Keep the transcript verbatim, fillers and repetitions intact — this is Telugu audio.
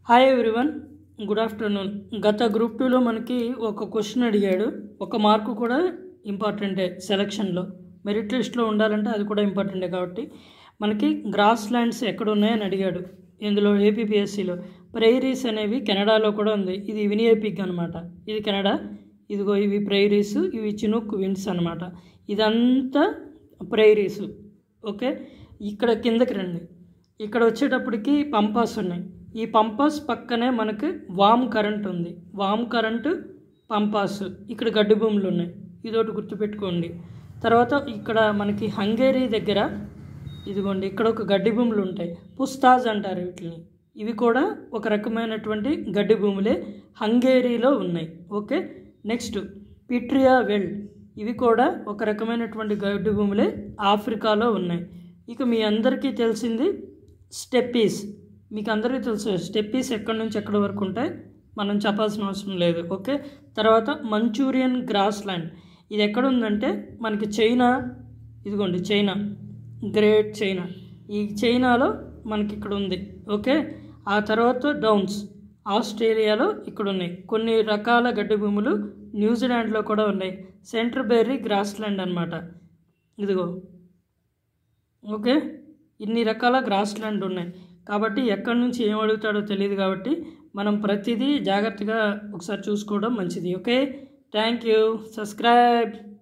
Hi everyone, good afternoon. గత గ్రూప్ టూలో మనకి ఒక క్వశ్చన్ అడిగాడు. ఒక మార్కు కూడా ఇంపార్టెంటే సెలక్షన్లో, మెరిట్ లిస్ట్లో ఉండాలంటే అది కూడా ఇంపార్టెంటే. కాబట్టి మనకి గ్రాస్ ల్యాండ్స్ ఎక్కడ ఉన్నాయని అడిగాడు. ఇందులో ఏపీపీఎస్సీలో ప్రైరీస్ అనేవి కెనడాలో కూడా ఉంది. ఇది వినియోపిక్ అనమాట. ఇది కెనడా. ఇదిగో ఇవి ప్రైరీస్, ఇవి చినుక్ విండ్స్ అనమాట. ఇదంతా ప్రైరీస్. ఓకే, ఇక్కడ కిందకి రండి. ఇక్కడ వచ్చేటప్పటికి పంపాస్ ఉన్నాయి. ఈ పంపాస్ పక్కనే మనకి వామ్ కరెంట్ ఉంది. వామ్ కరెంటు, పంపాస్, ఇక్కడ గడ్డి భూములు ఉన్నాయి. ఇదొకటి గుర్తుపెట్టుకోండి. తర్వాత ఇక్కడ మనకి హంగేరీ దగ్గర ఇదిగోండి, ఇక్కడ ఒక గడ్డి భూములు ఉంటాయి. పుస్తాజ్ అంటారు వీటిని. ఇవి కూడా ఒక రకమైనటువంటి గడ్డి భూములే, హంగేరీలో ఉన్నాయి. ఓకే, నెక్స్ట్ పిట్రియా వెల్, ఇవి కూడా ఒక రకమైనటువంటి గడ్డి భూములే, ఆఫ్రికాలో ఉన్నాయి. ఇక మీ అందరికీ తెలిసింది స్టెప్పీస్. మీకు అందరికీ తెలుసు స్టెప్పీస్ ఎక్కడి నుంచి ఎక్కడి వరకు ఉంటాయి, మనం చెప్పాల్సిన అవసరం లేదు. ఓకే, తర్వాత మంచూరియన్ గ్రాస్ ల్యాండ్. ఇది ఎక్కడ ఉందంటే మనకి చైనా, ఇదిగోండి చైనా, గ్రేట్ చైనా. ఈ చైనాలో మనకి ఇక్కడ ఉంది. ఓకే, ఆ తర్వాత డౌన్స్, ఆస్ట్రేలియాలో ఇక్కడ ఉన్నాయి. కొన్ని రకాల గడ్డి భూములు న్యూజిలాండ్లో కూడా ఉన్నాయి. సెంటర్బెర్రీ గ్రాస్ ల్యాండ్ అనమాట. ఇదిగో ఓకే, ఇన్ని రకాల గ్రాస్ ల్యాండ్ ఉన్నాయి. కాబట్టి ఎక్కడి నుంచి ఏం అడుగుతాడో తెలియదు. కాబట్టి మనం ప్రతిదీ జాగ్రత్తగా ఒకసారి చూసుకోవడం మంచిది. Okay, thank you. సబ్స్క్రైబ్.